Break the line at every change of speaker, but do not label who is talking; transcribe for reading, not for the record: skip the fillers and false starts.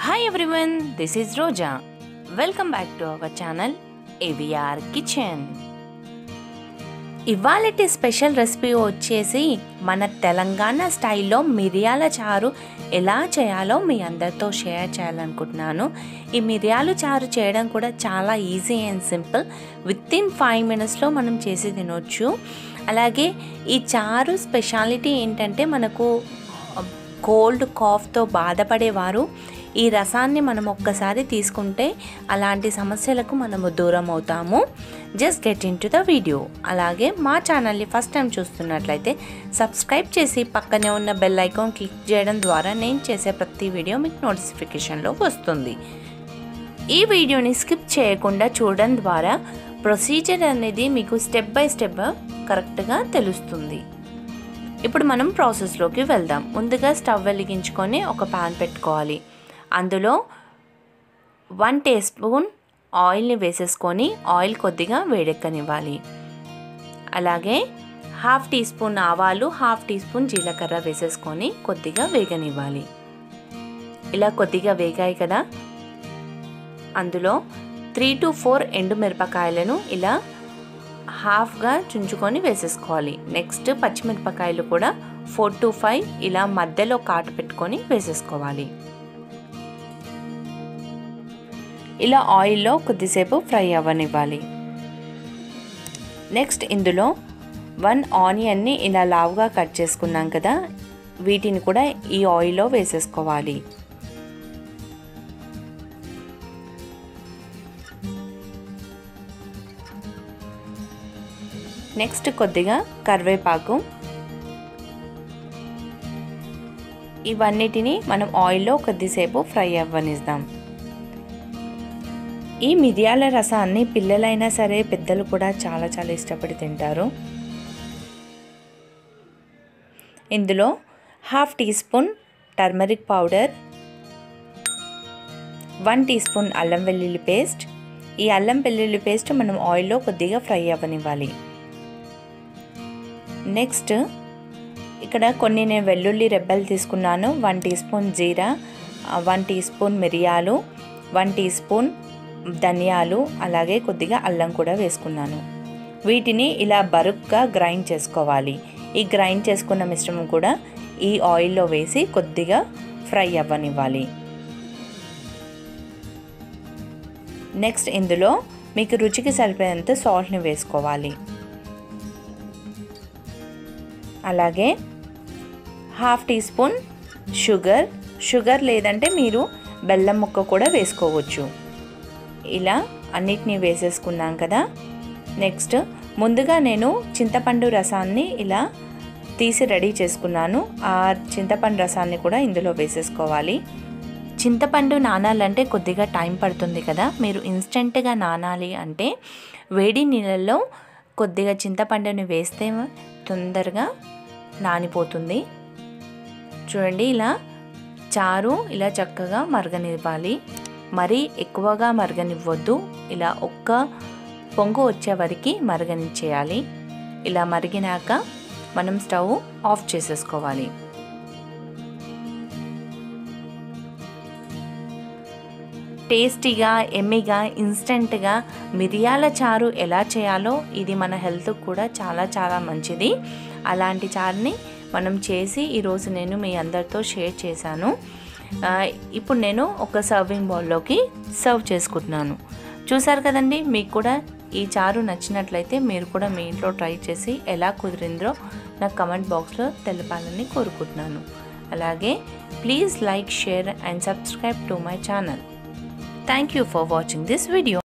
Hi everyone, this is Roja. Welcome back to our channel AVR Kitchen. ఇవాళటి special recipe వచ్చేసి మన తెలంగాణ స్టైల్లో మిరియాల చారు ఎలా చేయాలో మీ అందరితో షేర్ చేయాలనుకుంటున్నాను. ఈ మిరియాల చారు చేయడం కూడా చాలా ఈజీ అండ్ సింపుల్. వితిన్ 5 minutesలో మనం చేసి తినొచ్చు. అలాగే ఈ చారు స్పెషాలిటీ ఏంటంటే మనకు కోల్డ్ కాఫ్తో బాధపడేవారు ఈ రసాన్ని మనం ఒక్కసారి తీసుకుంటే అలాంటి సమస్యలకు మనము దూరం అవుతాము. Just get into the video. అలాగే మా ఛానల్ని ఫస్ట్ టైం చూస్తున్నట్లయితే సబ్స్క్రైబ్ చేసి పక్కనే ఉన్న బెల్ ఐకాన్ క్లిక్ చేయడం ద్వారా నేను చేసే ప్రతి వీడియో మీకు నోటిఫికేషన్లో వస్తుంది. ఈ వీడియోని స్కిప్ చేయకుండా చూడడం ద్వారా ప్రొసీజర్ అనేది మీకు స్టెప్ బై స్టెప్ కరెక్ట్గా తెలుస్తుంది. ఇప్పుడు మనం ప్రాసెస్లోకి వెళ్దాం. ముందుగా స్టవ్ వెలిగించుకొని ఒక ప్యాన్ పెట్టుకోవాలి. అందులో 1 teaspoon ఆయిల్ని వేసేసుకొని ఆయిల్ కొద్దిగా వేడెక్కనివ్వాలి. అలాగే 1/2 teaspoon ఆవాలు, 1/2 teaspoon జీలకర్ర వేసేసుకొని కొద్దిగా వేగనివ్వాలి. ఇలా కొద్దిగా వేగాయి కదా, అందులో 3 to 4 ఎండుమిరపకాయలను ఇలా హాఫ్గా చుంచుకొని వేసేసుకోవాలి. నెక్స్ట్ పచ్చిమిరపకాయలు కూడా 4 to 5 ఇలా మధ్యలో కాటు పెట్టుకొని వేసేసుకోవాలి. ఇలా ఆయిల్లో కొద్దిసేపు ఫ్రై అవ్వనివ్వాలి. నెక్స్ట్ ఇందులో 1 ఆనియన్ని ఇలా లావుగా కట్ చేసుకున్నాం కదా, వీటిని కూడా ఈ ఆయిల్లో వేసేసుకోవాలి. నెక్స్ట్ కొద్దిగా కరివేపాకు. ఇవన్నిటిని మనం ఆయిల్లో కొద్దిసేపు ఫ్రై అవ్వనిద్దాం. ఈ మిరియాల రసాన్ని పిల్లలైనా సరే పెద్దలు కూడా చాలా ఇష్టపడి తింటారు. ఇందులో 1/2 teaspoon టర్మరిక్ పౌడర్, 1 teaspoon అల్లం వెల్లుల్లి పేస్ట్. ఈ అల్లం వెల్లుల్లి పేస్ట్ మనం ఆయిల్లో కొద్దిగా ఫ్రై అవ్వనివ్వాలి. నెక్స్ట్ ఇక్కడ కొన్ని నేను వెల్లుల్లి రెబ్బలు తీసుకున్నాను. 1 teaspoon జీరా, 1 teaspoon మిరియాలు, 1 teaspoon ధనియాలు, అలాగే కొద్దిగా అల్లం కూడా వేసుకున్నాను. వీటిని ఇలా బరుగ్గా గ్రైండ్ చేసుకోవాలి. ఈ గ్రైండ్ చేసుకున్న మిశ్రమం కూడా ఈ ఆయిల్లో వేసి కొద్దిగా ఫ్రై అవ్వనివ్వాలి. నెక్స్ట్ ఇందులో మీకు రుచికి సరిపోయేంత సాల్ట్ని వేసుకోవాలి. అలాగే 1/2 teaspoon షుగర్ లేదంటే మీరు బెల్లం ముక్క కూడా వేసుకోవచ్చు. ఇలా అన్నిటినీ వేసేసుకున్నాం కదా. నెక్స్ట్ ముందుగా నేను చింతపండు రసాన్ని ఇలా తీసి రెడీ చేసుకున్నాను. ఆ చింతపండు రసాన్ని కూడా ఇందులో వేసేసుకోవాలి. చింతపండు నానాలంటే కొద్దిగా టైం పడుతుంది కదా, మీరు ఇన్స్టెంట్గా నానాలి అంటే వేడి నీళ్ళల్లో కొద్దిగా చింతపండుని వేస్తే తొందరగా నానిపోతుంది. చూడండి, ఇలా చారు ఇలా చక్కగా మరగనివ్వాలి. మరీ ఎక్కువగా మరగనివ్వద్దు. ఇలా ఒక్క పొంగు వచ్చే వరకు మరగనిచ్చేయాలి. ఇలా మరిగినాక మనం స్టవ్ ఆఫ్ చేసేసుకోవాలి. టేస్టీగా ఎమ్మీగా ఇన్స్టెంట్గా మిరియాల చారు ఎలా చేయాలో ఇది మన హెల్త్కి కూడా చాలా మంచిది. అలాంటి చారుని మనం చేసి ఈరోజు నేను మీ అందరితో షేర్ చేశాను. ఇప్పుడు నేను ఒక సర్వింగ్ బౌల్లోకి సర్వ్ చేసుకుంటున్నాను. చూసారు కదండి, మీకు కూడా ఈ చారు నచ్చినట్లయితే మీరు కూడా మీ ఇంట్లో ట్రై చేసి ఎలా కుదిరిందో నాకు కమెంట్ బాక్స్లో తెలపాలని కోరుకుంటున్నాను. అలాగే please like, share and subscribe to my channel. Thank you for watching this video.